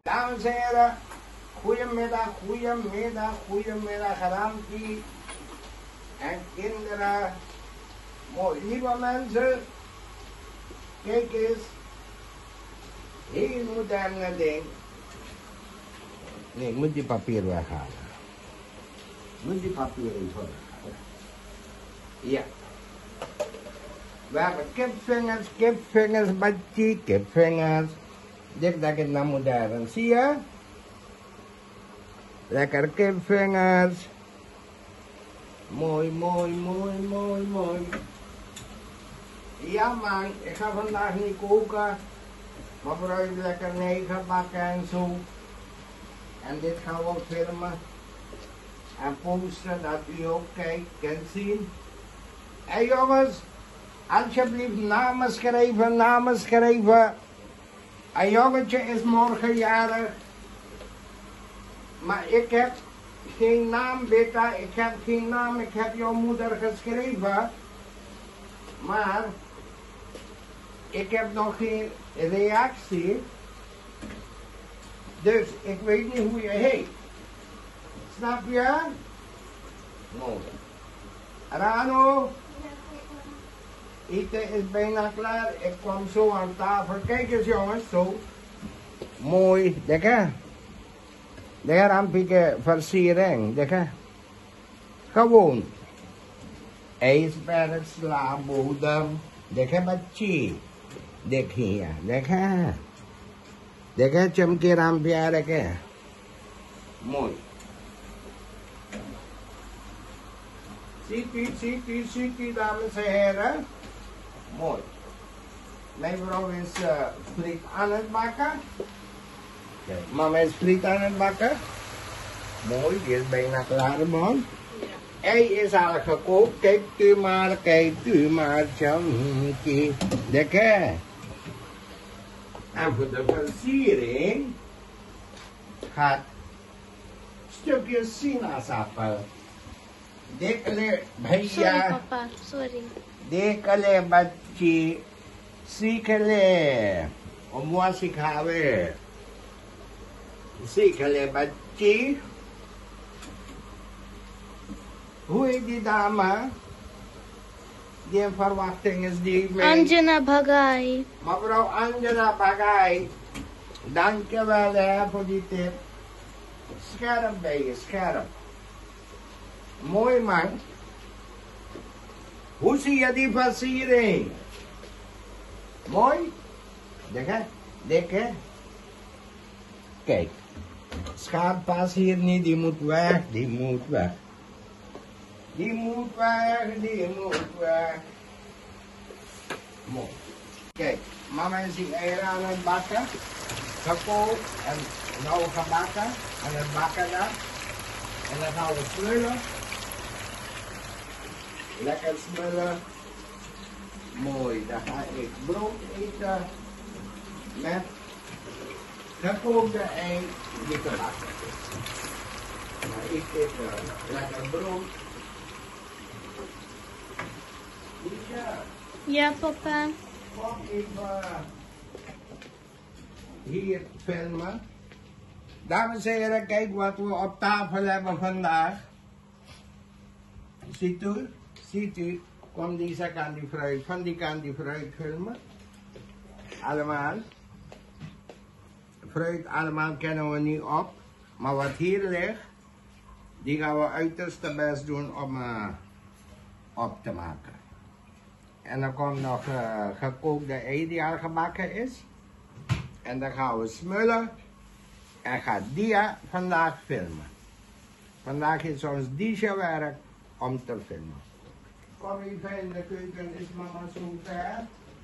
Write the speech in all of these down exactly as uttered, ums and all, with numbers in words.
Dames en heren, goedemiddag, goedemiddag, goedemiddag, Rampiare en kinderen. Mooi, lieve mensen, kijk eens, heel moderne ding. Nee, ik moet die papier weghalen. Ik moet die papier even weghalen. Ja. We hebben kipvingers, kipvingers, badje, kipvingers. Dit dat ik naar modern, zie je? Lekker kipvingers. Mooi, mooi, mooi, mooi, mooi. Ja man, ik ga vandaag niet koken. Maar vooruit lekker negen bakken en zo. En dit gaan we filmen. En posten dat u ook kijkt, kunt zien. Hé hey jongens, alsjeblieft namen schrijven, namen schrijven. Een jongetje is morgen jarig. Maar ik heb geen naam, Beta. Ik heb geen naam. Ik heb jouw moeder geschreven. Maar ik heb nog geen reactie. Dus ik weet niet hoe je heet. Snap je? Mooi. Rano? Eten is bijna klaar. Ik kwam zo aan tafel. Kijk eens jongens, zo. Mooi. Lekker. Lekker rampige versiering. Lekker. Gewoon. IJsberg, slaabodem. Lekker badje. Lekker. Lekker. Lekker chumke rampiare lekker. Mooi. Ziet u, ziet u, ziet u, dames en heren. Mooi. Mijn vrouw is uh, friet aan het bakken. Kijk, mama is friet aan het bakken. Mooi, die is bijna klaar, man. Ja. Ei is al gekookt. Kijkt u maar, kijkt u maar, chunky. Lekker. En voor de versiering gaat stukjes sinaasappel. Dekle भैया Sorry papa, sorry. देखले बच्ची सीख ले और मुआ सिखावे सीख ले बच्ची hoe heet die dame? Die verwachting is die mee. Anjana Bhagai. Mevrouw Anjana Bhagai, dankjewel hè, voor die tip. Scherp ben je, scherp. Mooi man. Hoe zie je die versiering? Mooi? Lekker? Lekker? Kijk. Schaarpas hier niet, die moet weg, die moet weg. Die moet weg, die moet weg. Mooi. Kijk, mama is die eieren aan het bakken. Gekookt en nou gebakken. Aan het bakken dan. En dan gaan we smullen. Lekker smullen. Mooi, dan ga ik brood eten met gekookte ei die gebakken. Maar ik eet uh, lekker brood. Ja. Ja papa. Kom even hier filmen. Dames en heren, kijk wat we op tafel hebben vandaag. Ziet u? Ziet u? Kom deze kant die fruit, van die kant die fruit filmen. Allemaal. Fruit allemaal kennen we niet op. Maar wat hier ligt, die gaan we uiterste best doen om uh, op te maken. En dan komt nog uh, gekookte ei die al gebakken is. En dan gaan we smullen. En gaat Dia vandaag filmen. Vandaag is ons Dia werk om te filmen. Kom even in de keuken, is mama zo ver.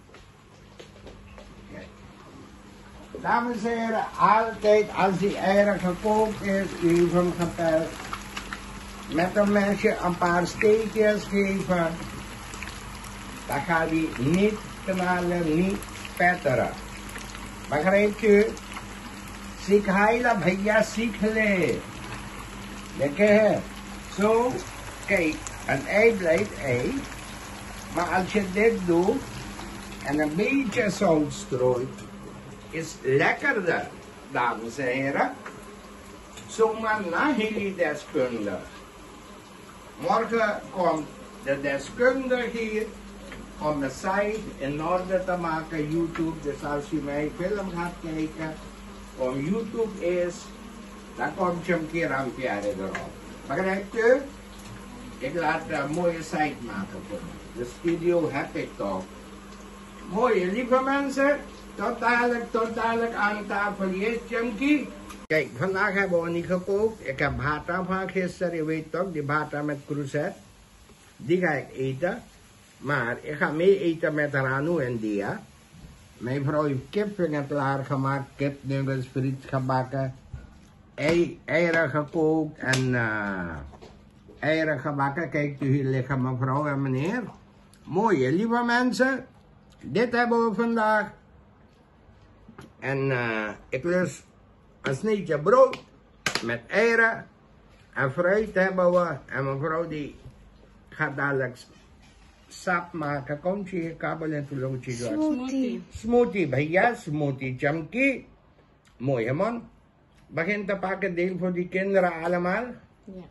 Kijk. Dames en heren, altijd als die eieren gekookt is, u heeft hem gepeld. Met een mesje een paar steekjes geven. Dan gaat hij niet knallen, niet petteren. Begrijpt u? Sikhaila bhaiya sikh le. Lekker. Zo, kijk, een ei blijft ei. Maar als je dit doet en een beetje zout strooit, is lekkerder. dames en heren, zomaar na jullie deskundige. Morgen komt de deskundige hier om de site in orde te maken, YouTube. Dus als u mijn film gaat kijken, om YouTube is, dan komt je een keer Rampiare erop. Begrijpt u? Ik laat een mooie site maken voor me. De studio heb ik toch. Mooie, lieve mensen. Tot dadelijk, tot dadelijk aan tafel. Yes, Junkie. Kijk, vandaag hebben we niet gekookt. Ik heb bata van gisteren, je weet toch, die bata met cruzet. Die ga ik eten. Maar ik ga mee eten met Ranu en Dia. Mijn vrouw heeft kipvingen klaargemaakt, kipnuggets, friet gebakken, ei, eieren gekookt en uh, eieren gebakken. Kijk, hier liggen mevrouw en meneer. Mooie, lieve mensen. Dit hebben we vandaag. En uh, ik lust een sneetje brood met eieren en fruit hebben we. En mevrouw die gaat dadelijk sap maken. Komt je hier kabel en tulongje door. Smoothie. Smoothie, भैया, smoothie, Junkie. Mooi, man. Begin te pakken, deel voor die kinderen allemaal. Ja.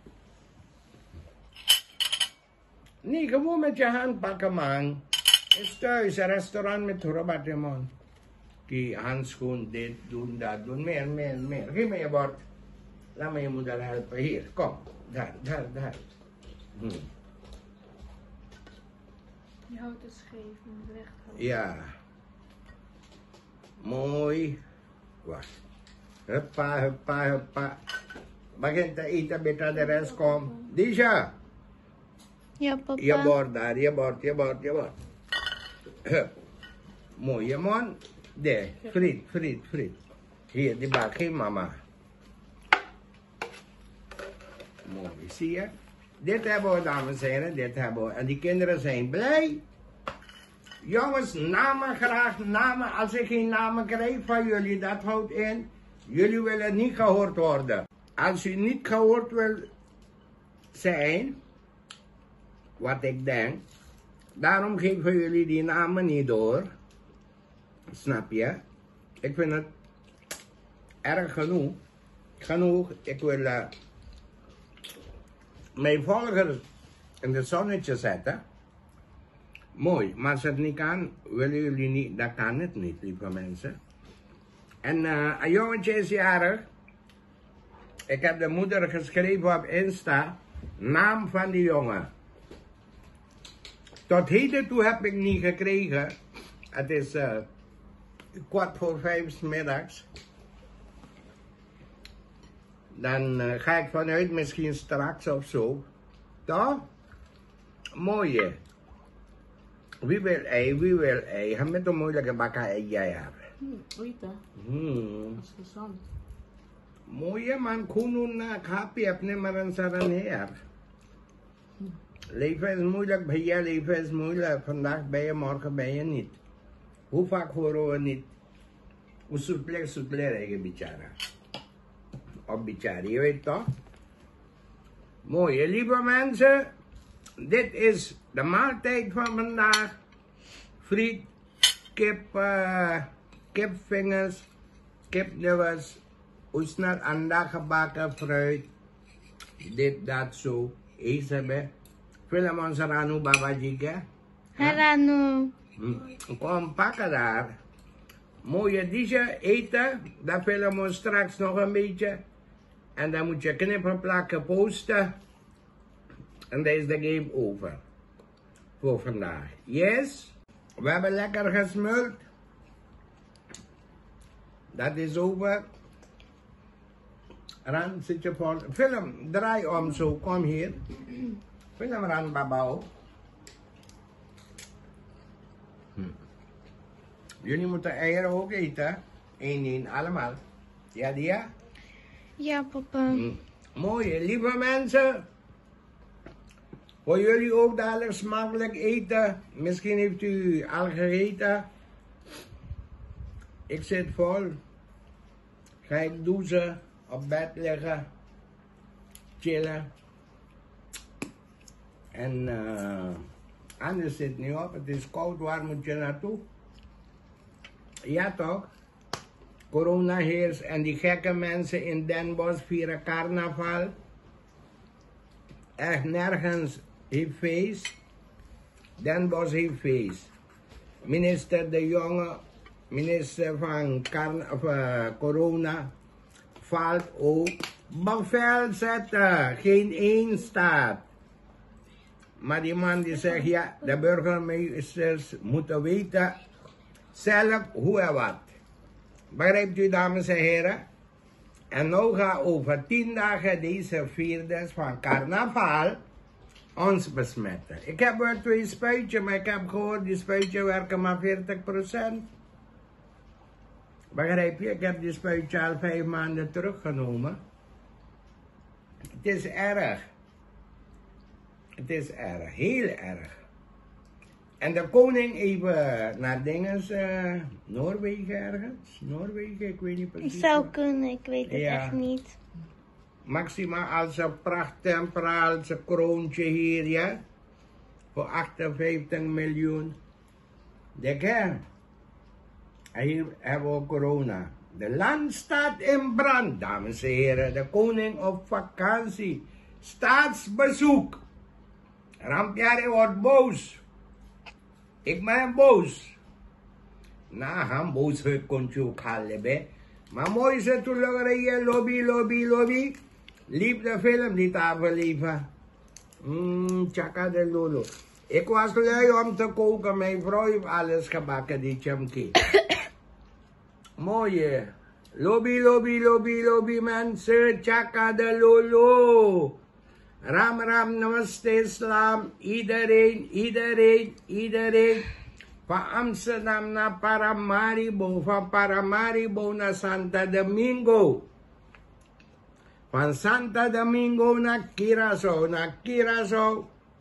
Nee, gewoon met je hand pakken, man. Is thuis, een restaurant met Robert, man. Die handschoen, dit doen, dat doen. Meer, meer, meer. Geef me je bord. Laat me je moeder helpen. Hier, kom. Daar, daar, daar. Hm. Je houdt het scheef, moet recht houden. Ja. Mooi. Wacht. Huppa, huppa, huppa. Begin te eten, bitter de rest komt. Disha. Ja, papa. Je bord daar, je bord, je bord, je bord. Hup. Mooie man. Daar, friet, friet, friet. Hier, die bak, geen mama. Mooi, zie je? Dit hebben we, dames en heren, dit hebben we. En die kinderen zijn blij. Jongens, namen graag, namen. Als ik geen namen krijg van jullie, dat houdt in. Jullie willen niet gehoord worden. Als u niet gehoord wil zijn, wat ik denk, daarom geven jullie die namen niet door. Snap je? Ik vind het erg genoeg. Genoeg. Ik wil uh, mijn volgers in het zonnetje zetten. Mooi. Maar als het niet kan, willen jullie niet. Dat kan het niet, lieve mensen. En uh, een jongetje is jarig. Ik heb de moeder geschreven op Insta. Naam van die jongen. Tot heden toe heb ik niet gekregen. Het is uh, kwart voor vijf 's middags. Dan uh, ga ik vanuit misschien straks of zo. Toch? Mooie. Wie wil ei, wie wil ei? Ga met een moeilijke bakken ei jij hebben. Hmm, eten. Hmm. Dat is gezond. Mooie man, kunun na kapi apne maran saran her. Leven is moeilijk, भैया, leven is moeilijk. Vandaag ben je, morgen ben je niet. Hoe vaak horen we niet? Hoe soepler, soepler eigen bichara. Of bichari, je weet toch? Mooie, lieve mensen. Dit is de maaltijd van vandaag. Friet, kip, uh, kipvingers, kipnuggets, oesnat, anda gebakken, fruit. Dit, dat, zo. Eet hebben. Film ons Ranu Babaji, hè? Ranu. Kom pakken daar. Mooie disje, eten. Dat filmen we straks nog een beetje. En dan moet je knippen, plakken, posten. En dan is de game over. Voor vandaag. Yes. We hebben lekker gesmuld. Dat is over. Ran, zit je vol. Film, draai om zo. Kom hier. Film Ran, babao. Hm. Jullie moeten eieren ook eten. Eén, één, allemaal. Ja, Dia? Ja, papa. Hm. Mooie, lieve mensen. Voor jullie ook dadelijk smakelijk eten. Misschien heeft u al gegeten. Ik zit vol. Ga ik douchen, op bed liggen, chillen. En uh, anders zit het niet op. Het is koud, waar moet je naartoe? Ja toch? corona heerst en die gekke mensen in Den Bosch vieren carnaval. Echt nergens heeft feest. Den Bosch heeft feest. Minister De Jonge, minister van carna, of, uh, corona, valt ook. Bevel zetten, geen één staat. Maar die man die zegt, ja, de burgemeesters moeten weten zelf hoe en wat. Begrijpt u, dames en heren? En nu gaat over tien dagen deze vierders van carnaval ons besmetten. Ik heb wel twee spuitjes, maar ik heb gehoord, die spuitjes werken maar veertig procent. Begrijp je? Ik heb die spuitje al vijf maanden teruggenomen. Het is erg. Het is erg, heel erg. En de koning even naar dinges, uh, Noorwegen ergens? Noorwegen, ik weet niet precies. Het zou kunnen, ik weet het Ja. echt niet. Maxima als een prachttempel, als een kroontje hier, ja. Voor achtenvijftig miljoen. Denk hè? En hier hebben we corona. De land staat in brand, dames en heren. De koning op vakantie. Staatsbezoek. Rampiare wordt boos. Ik ben boos. Nou, han boos kon je ook halen, be. Maar mooi is het toen je lobby, lobby, lobby. Liep de film niet aflieven. Mmm, tjaka de lolo. Ik was lui om te koken. Mijn vrouw heeft alles gebakken, die chamki. Mooi. Lobby, lobby, lobby, lobby, mensen. Tjaka de lolo. Ram, ram, namaste, islam. Iedereen, iedereen, iedereen. Van Amsterdam naar Paramaribo. Van Paramaribo naar Santa Domingo. Van Santa Domingo naar Curaçao. Naar Curaçao.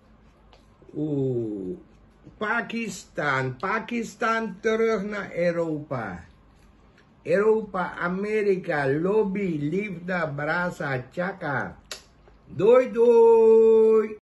Oeh. Pakistan. Pakistan terug naar Europa. Europa, Amerika, lobby, liefde, brasa, tjaka. Doei doei!